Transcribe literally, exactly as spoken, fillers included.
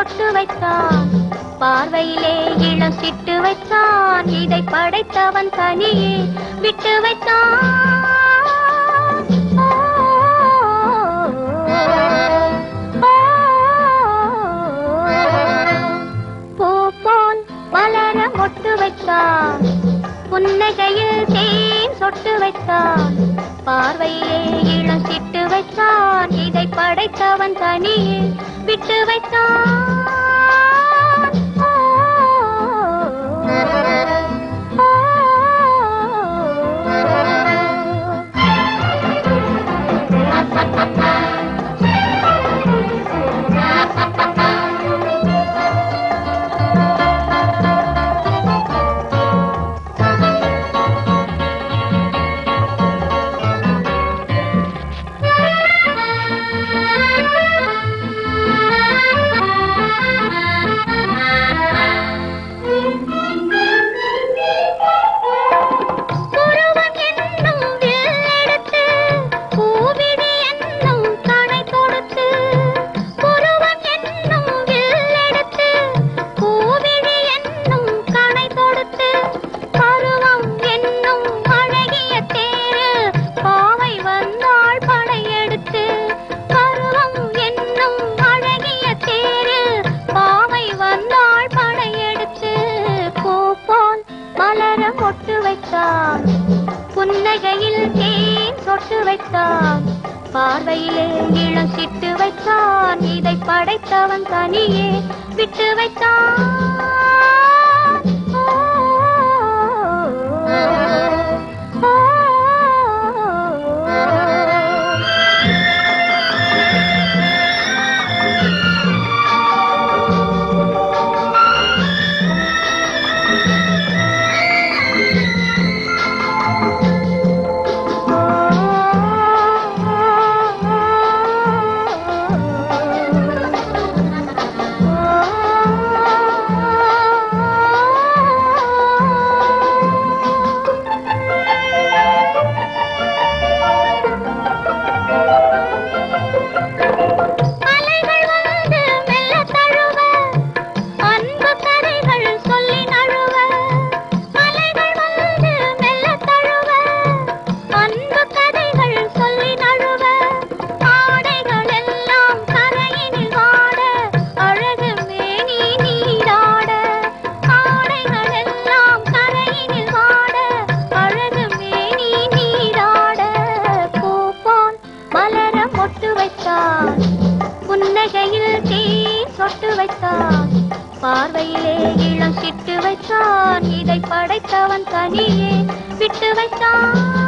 மொட்டு வைத்தான் பார்வையிலே இளம் சிட்டு வைத்தான் இதை படைத்தவன் தனியே விட்டு வைத்தான் பூ போல் மலர மொட்டு வைத்தான் புன்னகையில் தேன் சொட்டு வைத்தான் பார்வையிலே இளம் சிட்டு வைத்தான் இதை படைத்தவன் தனியே விட்டு வைத்தான் புன்னகையில் தேன் சொட்டு வைத்தான் பார்வையிலே இளம் சிட்டு வைத்தான் இதை படைத்தவன் தனியே விட்டு வைத்தான் புன்னகையில் தேன் சொட்டு வைத்தான் பார்வையிலே இளம் சிட்டு வைத்தான் இதை படைத்தவன் தனியே விட்டு வைத்தான்